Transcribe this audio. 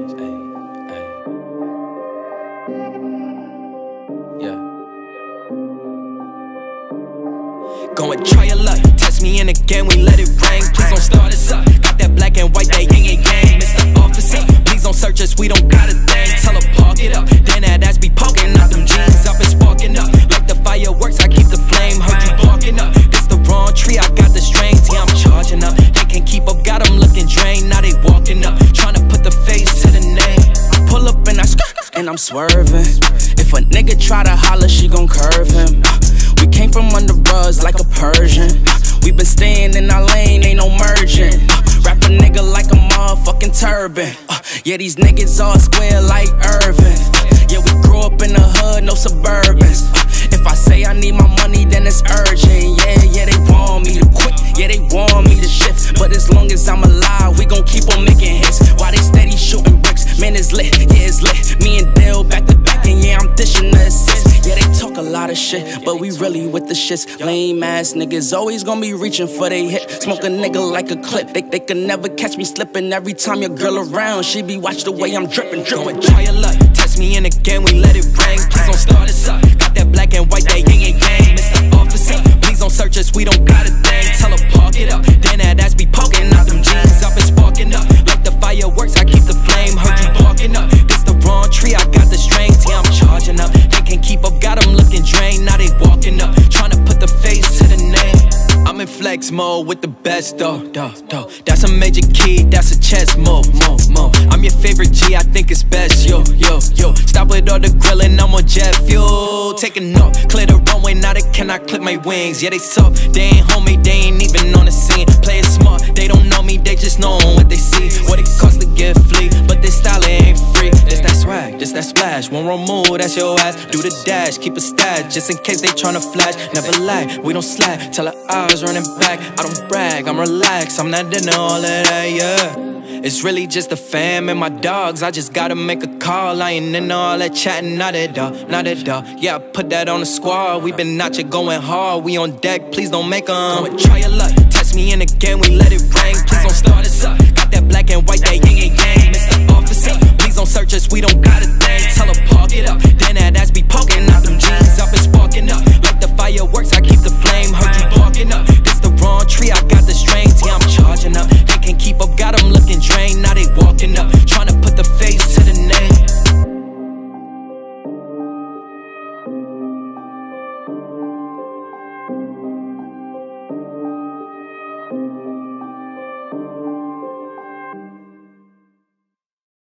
Go and try your luck, test me in again, we let it rain. Please don't start us up, got that black and white, that yin and yang. Mr. Officer, please don't search us, we don't got a thing. Tell her park it up, then that ass be poking out them jeans. I've been sparking up, like the fireworks, I keep the flame. Heard you barking up, this the wrong tree, I got the strings. Yeah, I'm charging up, they can't keep up, got them looking drained. Now they walking up, trying to put the face to the name. I pull up and I and I'm swerving. If a nigga try to holler, she gon' curve him. We came from under rugs like a Persian. We been staying in our lane, ain't no merging. Wrap a nigga like a motherfucking turban. Yeah, these niggas all square like Irvin. Yeah, we grew up in the hood, no Suburbans. If I say I need my money, then it's urgent. Yeah, they want me to quit. Yeah, they want me to shift. But as long as I'm alive, we gon' keep on making hits. While they steady shooting bricks, man, it's lit. Yeah, it's lit. Me and Dale back to back, and yeah, I'm dishing the assist. Yeah, they talk a lot of shit, but we really with the shits. Lame ass niggas always gonna be reaching for they hit. Smoke a nigga like a clip. They can never catch me slipping. Every time your girl around, she be watch the way I'm dripping. Go and try your luck, test me in again, we let it rain. Please don't start us up, got that black and white, that yin and yang. Mr. Officer, please don't search us, we don't got a thing. Tell her park it up, then that ass be poking out them jeans. I've been sparking up, like the fireworks, I keep the flame. Heard you barking up, this the wrong tree, I got the strings. Yeah, I'm charging up, they can't keep up, got them looking drained. Now they walking up, trying to put the face to the name. I'm in flex mode with the best though. That's a major key, that's a chess move. I'm your favorite G, I think it's best. Yo. Stop with all the grilling, I'm on jet fuel. Taking off, clear the runway, now they cannot clip my wings. Yeah, they soft, they ain't homie, they ain't even on the scene. Play it smart, they don't know me, they just know what they see. What it costs to get flea, but this style it ain't free. This that swag, this that splash, one wrong move, that's your ass. Do the dash, keep a stash, just in case they tryna flash. Never lie, we don't slack, tell her eyes running back. I don't brag, I'm relaxed, I'm not into all of that, yeah. It's really just the fam and my dogs, I just gotta make a call. I ain't into all that chatting, not at all. Yeah, I put that on the squad, we been out here going hard. We on deck, please don't make 'em. Go and try your luck, test me in again, we let it rain. Please don't start us up, got that black and white, that